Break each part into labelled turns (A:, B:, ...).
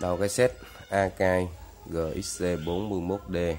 A: Đầu cái set Akai GXC 41D,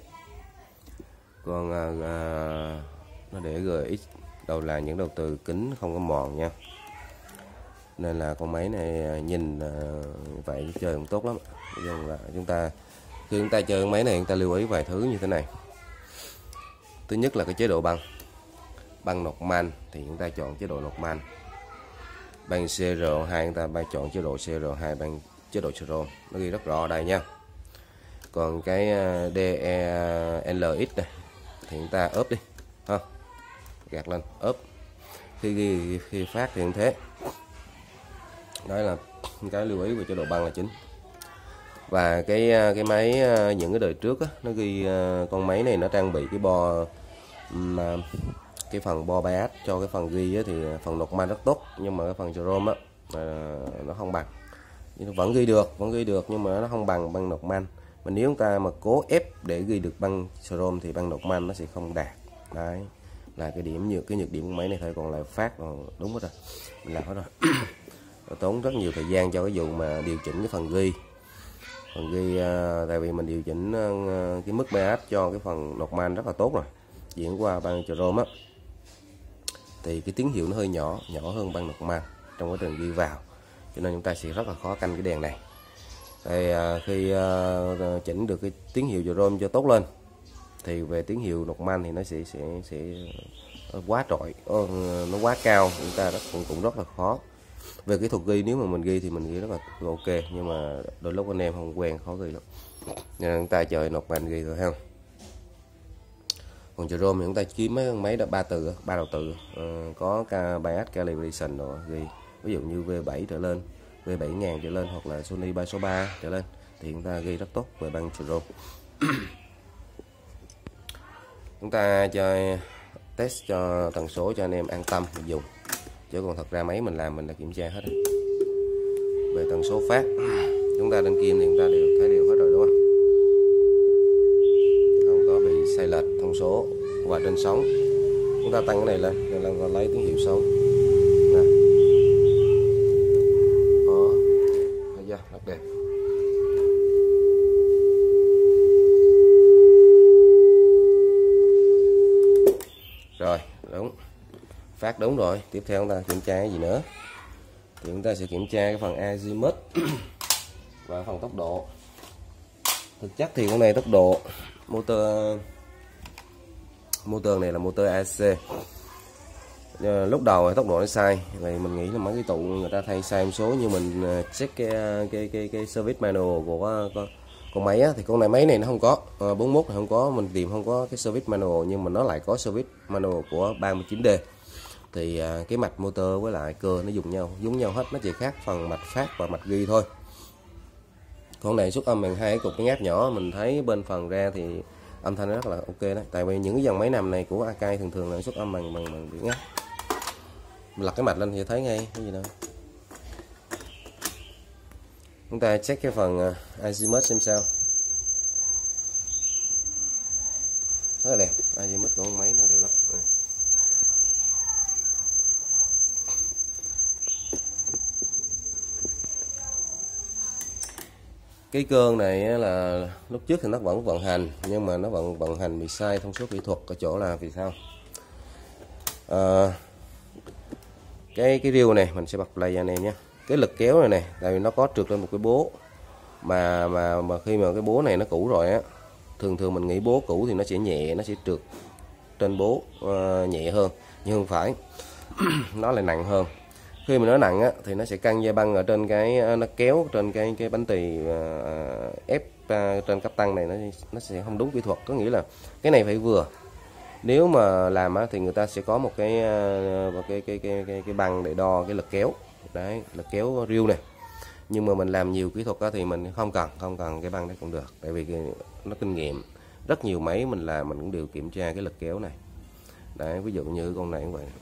A: còn nó để GX đầu là những đầu từ kính không có mòn nha, nên là con máy này nhìn vậy chơi cũng tốt lắm. Bây giờ là khi chúng ta chơi con máy này, chúng ta lưu ý vài thứ như thế này. Thứ nhất là cái chế độ băng Norman thì chúng ta chọn chế độ Norman. Băng CR2 chúng ta chọn chế độ CR2, băng chế độ Chrome, nó ghi rất rõ ở đây nha. Còn cái DELX này thì chúng ta ốp đi ha, gạt lên ốp. Khi phát thì cũng thế. Đó là cái lưu ý về chế độ băng là chính. Và cái máy những cái đời trước á, nó ghi con máy này nó trang bị cái bo cái phần bo bias cho cái phần ghi á, thì phần Norman rất tốt, nhưng mà cái phần Chrome á nó không bằng. Vẫn ghi được nhưng mà nó không bằng băng Norman. Mà nếu chúng ta mà cố ép để ghi được băng Chrome thì băng Norman nó sẽ không đạt. Đấy là cái nhược điểm của máy này thôi, còn lại phát đúng hết rồi, mình làm hết rồi. Tốn rất nhiều thời gian cho cái vụ mà điều chỉnh cái phần ghi. Tại vì mình điều chỉnh cái mức bias cho cái phần Norman rất là tốt rồi, chuyển qua băng Chrome á thì cái tín hiệu nó hơi nhỏ hơn băng Norman trong quá trình ghi vào, cho nên chúng ta sẽ rất là khó canh cái đèn này. Thì khi chỉnh được cái tín hiệu Chrome cho tốt lên thì về tín hiệu Norman thì nó sẽ quá trội, nó quá cao, chúng ta cũng rất là khó. Về kỹ thuật ghi, nếu mà mình ghi thì mình ghi rất là ok, nhưng mà đôi lúc anh em không quen khó ghi lắm, nên chúng ta chơi Norman ghi thôi ha. Còn Chrome thì chúng ta kiếm mấy máy đó ba đầu từ, có bias calibration rồi ghi, ví dụ như V7 trở lên, V7000 trở lên, hoặc là Sony 363 trở lên thì chúng ta ghi rất tốt về băng Chrome. Chúng ta chơi test cho tần số cho anh em an tâm dùng, chứ còn thật ra máy mình làm mình đã kiểm tra hết rồi. Về tần số phát chúng ta đăng kim thì chúng ta thấy đều hết rồi đúng không? Không có bị sai lệch thông số. Và trên sóng chúng ta tăng cái này lên để lấy tín hiệu sóng. Thấy chưa? Rất đẹp. Rồi, đúng. Phát đúng rồi. Tiếp theo chúng ta kiểm tra cái gì nữa? Thì chúng ta sẽ kiểm tra cái phần azimuth và phần tốc độ. Thực chất thì con này tốc độ motor này là motor AC. Lúc đầu tốc độ nó sai, vậy mình nghĩ là mấy cái tụ người ta thay sai một số, như mình check cái service manual của con máy á, thì con này máy này nó không có 41 này không có, mình tìm không có cái service manual, nhưng mà nó lại có service manual của 39D. Thì cái mạch motor với lại cơ nó giống nhau hết, nó chỉ khác phần mạch phát và mạch ghi thôi. Con này xuất âm bằng hai cái cục cái ngáp nhỏ, mình thấy bên phần ra thì âm thanh rất là ok đấy. Tại vì những cái dòng máy nằm này của Akai thường là xuất âm bằng cái ngáp. Mình lật cái mạch lên thì thấy ngay cái gì đâu. Chúng ta check cái phần azimuth xem sao. Rất là đẹp, azimuth của con máy nó đẹp lắm. Cái cơn này là lúc trước thì nó vẫn vận hành, nhưng mà nó vận hành bị sai thông số kỹ thuật ở chỗ là vì sao? Cái reel này mình sẽ bật play cho anh em nhé. Cái lực kéo này tại vì nó có trượt lên một cái bố mà khi mà cái bố này nó cũ rồi á, thường mình nghĩ bố cũ thì nó sẽ nhẹ, nó sẽ trượt trên bố nhẹ hơn, nhưng không phải. Nó lại nặng hơn. Khi mà nó nặng á, thì nó sẽ căng dây băng ở trên cái, nó kéo trên cái bánh tỳ ép trên cấp tăng này, nó sẽ không đúng kỹ thuật. Có nghĩa là cái này phải vừa. Nếu mà làm á, thì người ta sẽ có một cái băng để đo cái lực kéo. Đấy, lực kéo reel này. Nhưng mà mình làm nhiều kỹ thuật á, thì mình không cần cái băng đấy cũng được. Tại vì nó kinh nghiệm. Rất nhiều máy mình làm mình cũng đều kiểm tra cái lực kéo này. Đấy, ví dụ như con này cũng vậy.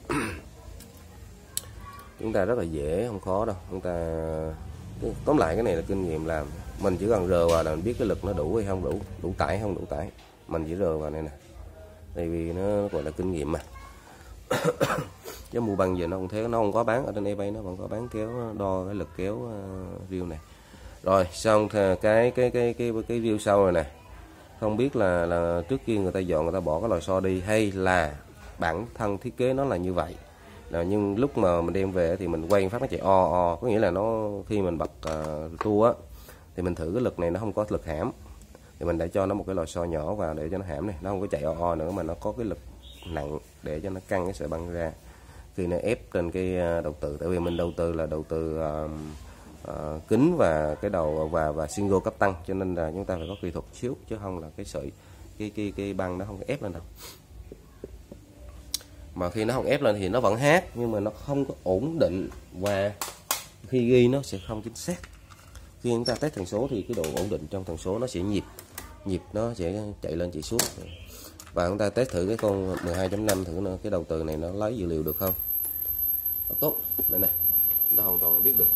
A: Chúng ta rất là dễ, không khó đâu. Chúng ta tóm lại cái này là kinh nghiệm làm. Mình chỉ cần rờ vào là mình biết cái lực nó đủ hay không đủ tải hay không đủ tải. Mình chỉ rờ vào này nè. Tại vì nó gọi là kinh nghiệm mà. Chứ mua băng giờ nó không thế, nó không có bán ở trên eBay, nó vẫn có bán kéo đo cái lực kéo reel này. Rồi xong cái rêu sau rồi nè, không biết là trước kia người ta dọn, người ta bỏ cái lò xo đi hay là bản thân thiết kế nó là như vậy. Nhưng lúc mà mình đem về thì mình quay phát nó chạy o, có nghĩa là nó khi mình bật tua á thì mình thử cái lực này nó không có lực hãm, thì mình đã cho nó một cái lò xo nhỏ vào để cho nó hãm này, nó không có chạy o nữa mà nó có cái lực nặng để cho nó căng cái sợi băng ra khi nó ép trên cái đầu từ. Tại vì mình đầu tư là đầu tư kính và cái đầu và single cấp tăng, cho nên là chúng ta phải có kỹ thuật xíu, chứ không là cái sợi cái băng nó không có ép lên đâu. Mà khi nó không ép lên thì nó vẫn hát nhưng mà nó không có ổn định và khi ghi nó sẽ không chính xác. Khi chúng ta test tần số thì cái độ ổn định trong tần số nó sẽ nhịp nó sẽ chạy lên chạy xuống. Và chúng ta test thử cái con 12.5 thử nữa, cái đầu từ này nó lấy dữ liệu được không. Tốt đây này, chúng ta hoàn toàn biết được.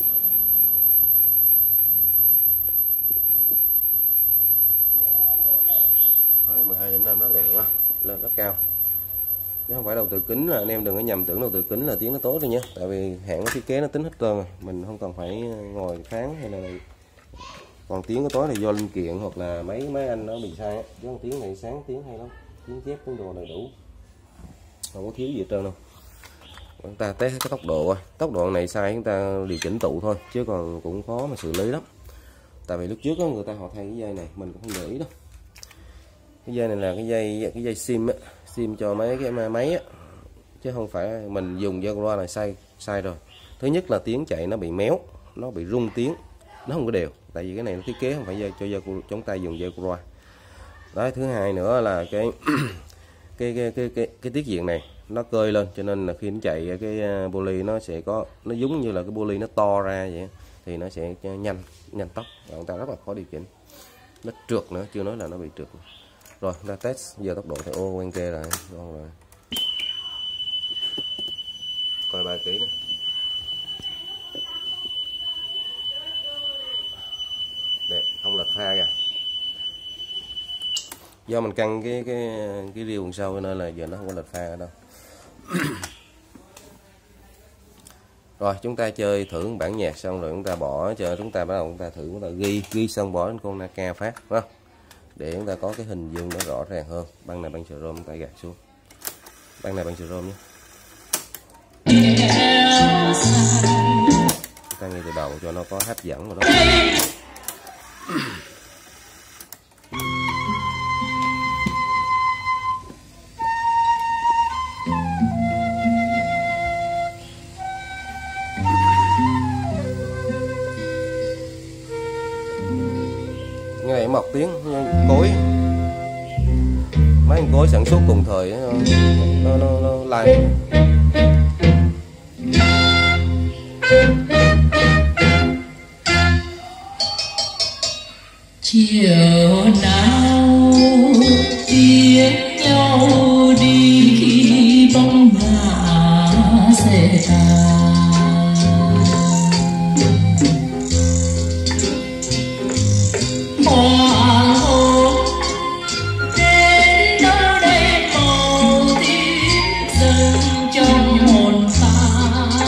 A: Đấy, 12.5 rất đẹp quá, lên rất cao. Chứ không phải đầu từ kính, là anh em đừng có nhầm tưởng đầu từ kính là tiếng nó tốt rồi nhé. Tại vì hãng thiết kế nó tính hết trơn rồi, mình không cần phải ngồi phán hay là. Còn tiếng có tối thì do linh kiện hoặc là mấy anh nó bị sai á. Chứ con tiếng này sáng tiếng hay lắm, tiếng chép tiếng đồ đầy đủ, không có thiếu gì hết trơn đâu. Chúng ta test cái tốc độ coi, tốc độ này sai chúng ta điều chỉnh tụ thôi, chứ còn cũng khó mà xử lý lắm. Tại vì lúc trước đó, người ta họ thay cái dây này mình cũng không để ý đâu. Cái dây này là cái dây sim á, sim cho mấy cái máy á, chứ không phải mình dùng dây qua là sai rồi. Thứ nhất là tiếng chạy nó bị méo, nó bị rung tiếng, nó không có đều. Tại vì cái này nó thiết kế không phải dây cho dây chúng ta dùng dây qua. Đấy, thứ hai nữa là cái tiết diện này nó cơi lên, cho nên là khi nó chạy cái poly nó sẽ có, nó giống như là cái poly nó to ra vậy thì nó sẽ nhanh tốc và chúng ta rất là khó điều chỉnh. Nó trượt nữa, chưa nói là nó bị trượt. Rồi ta test giờ tốc độ thì ô quen kê rồi, ngon rồi. Coi bài kỹ nữa. Đẹp, không lệch pha kìa. Do mình căng cái rìu đằng sau nên là giờ nó không có lệch pha đâu. Rồi chúng ta chơi thử bản nhạc xong rồi chúng ta bỏ chờ, chúng ta bắt đầu chúng ta thử, chúng ta ghi xong bỏ đến con Naka phát, đúng không? Để chúng ta có cái hình dung nó rõ ràng hơn. Băng này băng chrome chúng ta gạt xuống, băng này băng chrome nhé. Chúng ta nghe từ đầu cho nó có hấp dẫn vào đó. Cái này một tiếng cối, mấy con cối sản xuất cùng thời nó lại.
B: Chiều nào tiếng nhau đi khi bóng hạ sẽ tàn, hoàng hôn đến đâu đây màu tím dâng trong hồn ta.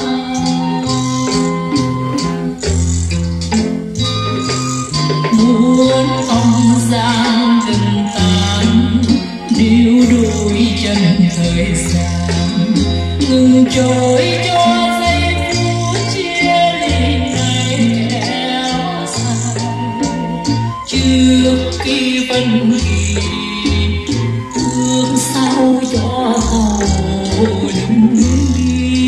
B: Muốn không gian từng tan, níu đôi chân thời gian ngừng trôi cho giây phút chia ly này kéo dài. Trước khi phân kỳ thương sao cho hồ đừng đi,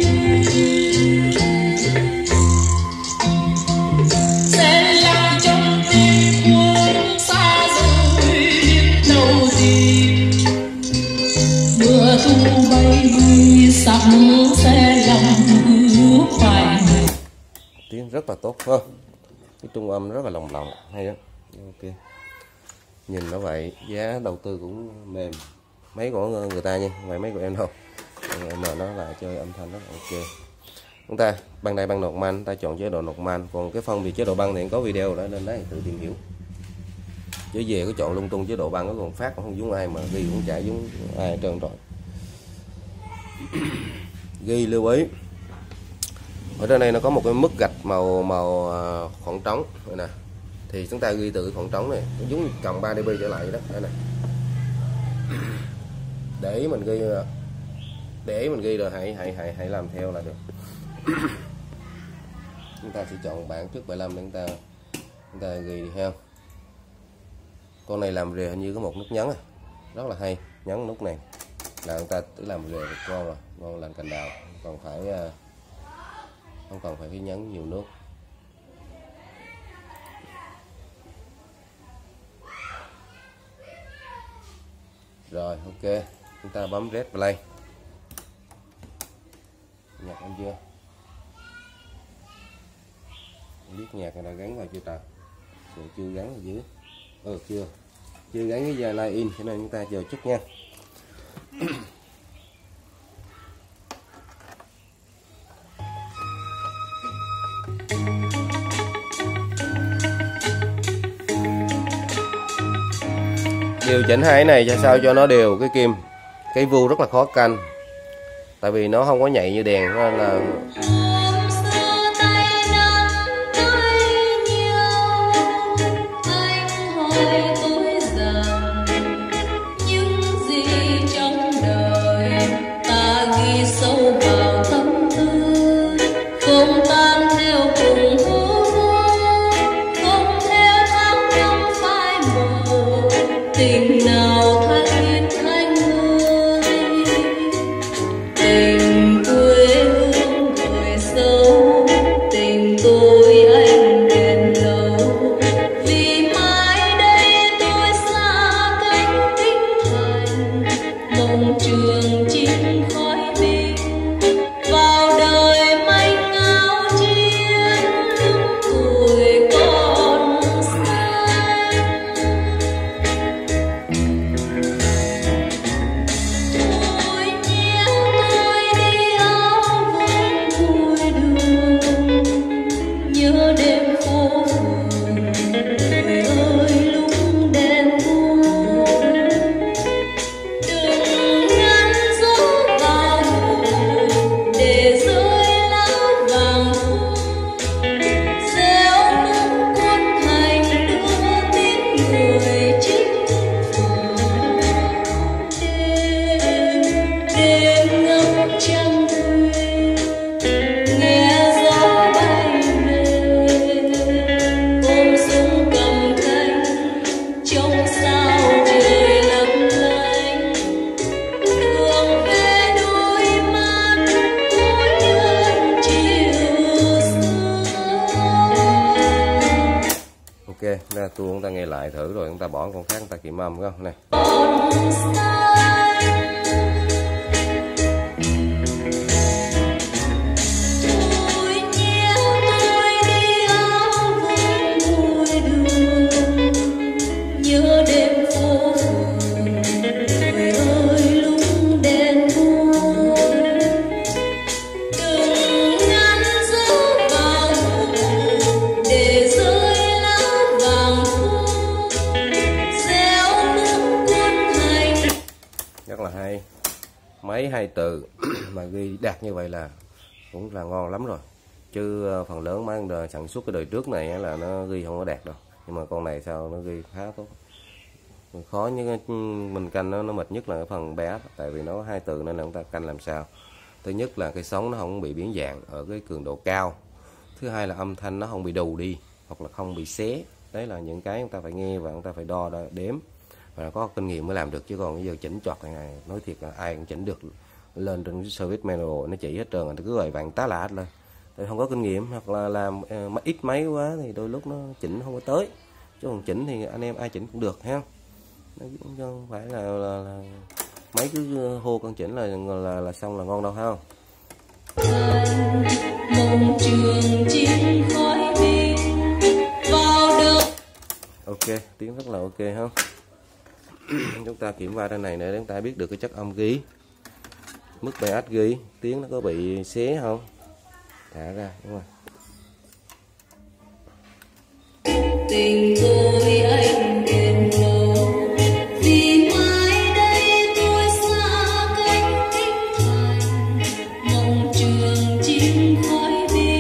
B: sẽ làm trong tim cuốn xa rồi biết đâu gì. Mưa thu bay bay sắc sẽ lòng ước hoài.
A: Tiếng rất là tốt ha, cái trung âm rất là lồng hay đó. Ok, nhìn nó vậy, giá đầu tư cũng mềm, mấy của người ta nha, vậy mấy của em đâu, mà nó là chơi âm thanh rất là ok. Chúng ta băng đây băng Norman, ta chọn chế độ Norman, còn cái phân biệt chế độ băng thì có video đó nên đấy tự tìm hiểu. Chứ về có chọn lung tung chế độ băng nó còn phát cũng không giống ai, mà ghi cũng chả giống ai hết trơn rồi. Ghi lưu ý Ở trên đây nó có một cái mức gạch màu khoảng trống đây nè, thì chúng ta ghi từ khoảng trống này giống như cộng 3 dB trở lại đó đây này. Để ý mình ghi rồi hãy làm theo là được. Chúng ta sẽ chọn bảng trước 75 để chúng ta ghi đi ha. Con này làm rìa hình như có một nút nhấn rất là hay, nhấn nút này là chúng ta tự làm rìa được ngon rồi, ngon làm cành đào, không cần phải nhấn nhiều nút. Rồi ok, chúng ta bấm Red Play. Nhạc em chưa? Không biết nhạc này đã gắn vào chưa ta? Chưa gắn ở dưới. Chưa gắn cái dây line in, cho nên chúng ta chờ chút nha. Điều chỉnh hai cái này cho sao cho nó đều cái kim. Cái vuông rất là khó canh, tại vì nó không có nhạy như đèn nên là
B: tình nào thanh thanh ơi, tình quê hương người sâu, tình tôi anh bền lâu. Vì mai đây tôi xa cánh kinh thành, mộng trường chinh khói bình vào đời manh áo chiến lúc tuổi còn xanh.
A: ra tua chúng ta nghe lại thử rồi chúng ta bỏ con khác chúng ta kiểm âm không này. Rất là hay, mấy hai từ mà ghi đạt như vậy là cũng là ngon lắm rồi, chứ phần lớn mấy đời sản xuất cái đời trước này là nó ghi không có đạt đâu, nhưng mà con này sao nó ghi khá tốt. Khó như mình canh nó mệt nhất là cái phần bé, tại vì nó hai từ nên là chúng ta canh làm sao. Thứ nhất là cái sóng nó không bị biến dạng ở cái cường độ cao, thứ hai là âm thanh nó không bị đù đi hoặc là không bị xé. Đấy là những cái chúng ta phải nghe và chúng ta phải đo đếm và có kinh nghiệm mới làm được, chứ còn bây giờ chỉnh choạc này nói thiệt là ai cũng chỉnh được. Lên trên service manual nó chỉ hết trơn, nó cứ vậy vặn tá lạ lên, tôi không có kinh nghiệm hoặc là làm ít máy quá thì đôi lúc nó chỉnh không có tới, chứ còn chỉnh thì anh em ai chỉnh cũng được ha, nó không phải là máy cứ hô con chỉnh là xong là ngon đâu ha. Ok, tiếng rất là ok ha. Chúng ta kiểm qua trên này để chúng ta biết được cái chất âm ghi, mức bass ghi, tiếng nó có bị xé không, thả ra đúng không. Tình tôi anh đền lâu, vì mai đây tôi xa cánh kinh thành, mộng trường chim khói đi.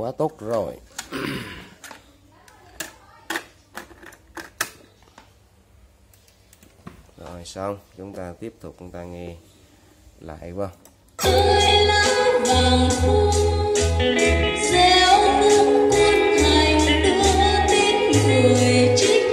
A: quá tốt rồi. Rồi xong, chúng ta tiếp tục chúng ta nghe lại vào.
B: Ơi lá vàng thung gieo hương quân hành đưa tin người trích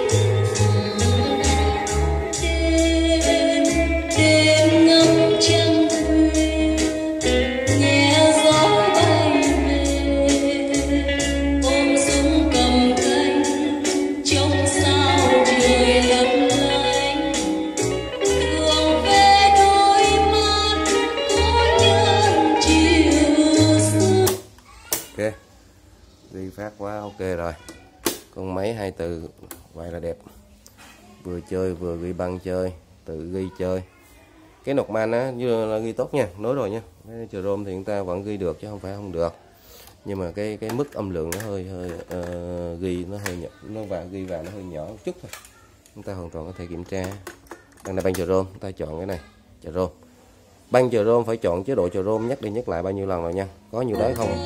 B: đêm đêm ngắm trăng khuya nghe gió bay về ôm súng cầm cánh trong sao trời lấp lánh đường về đôi mắt có nhân chiều xưa.
A: Ok, ghi phát quá ok rồi. Con máy hai từ vậy là đẹp, vừa chơi vừa ghi băng chơi, tự ghi chơi. Cái nọc man á như là ghi tốt nha, nói rồi nha. Cái Chrome thì chúng ta vẫn ghi được chứ không phải không được, nhưng mà cái mức âm lượng nó hơi ghi nó hơi nhỏ, nó và ghi vào nó hơi nhỏ một chút thôi. Chúng ta hoàn toàn có thể kiểm tra. Đằng này băng Chrome, chúng ta chọn cái này Chrome. Băng Chrome phải chọn chế độ Chrome nhắc đi nhắc lại bao nhiêu lần rồi nha. Có nhiều đấy không?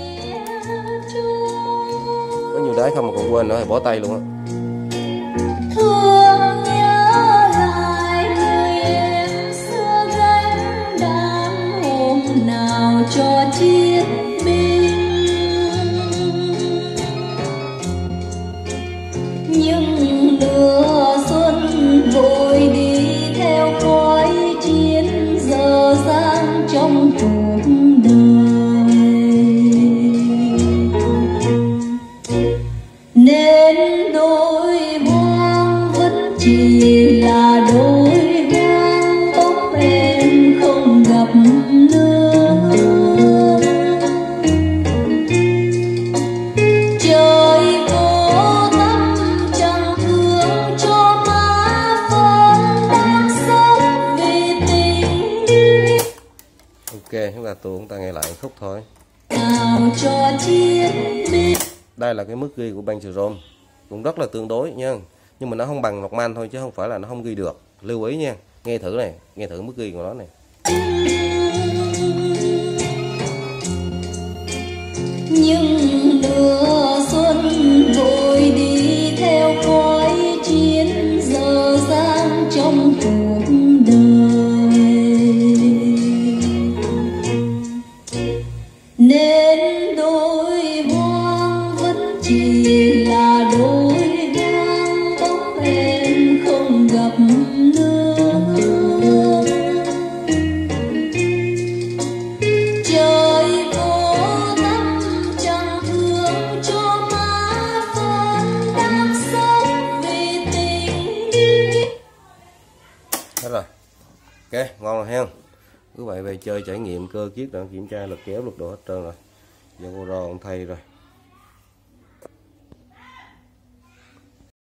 A: Có nhiều đấy không mà còn quên nữa thì bó tay luôn á.
B: Thương nhớ lại thời em xưa gánh đám hôm nào cho chiến binh nhưng lửa xuân vội đi theo khói chiến dở dang trong cuộc đời nên đôi hoang vẫn chỉ là đôi hoang bóng em không gặp nữa. Trời vô thăm chẳng thương cho má phân đang sống vì tình
A: Ok, chúng ta nghe lại khúc thôi.
B: nào cho chiến binh.
A: Đây là cái mức ghi của băng Chrome, cũng rất là tương đối nha, nhưng mà nó không bằng Norman thôi chứ không phải là nó không ghi được. Lưu ý nha, nghe thử này, nghe thử mức ghi của nó này.
B: Nhưng lửa xuân vội đi theo khói chiến dở dang trong cuộc đời nên đôi hoang vẫn chỉ là đôi hoang bóng em không gặp nữa. Trời vô thăm chẳng thương cho má phân đang sống vì tình.
A: Hết rồi. Ok, ngon rồi ha. Cứ vậy về chơi trải nghiệm cơ kiết rồi kiểm tra lực kéo lực độ hết trơn rồi. Giờ cô rò ông thay rồi.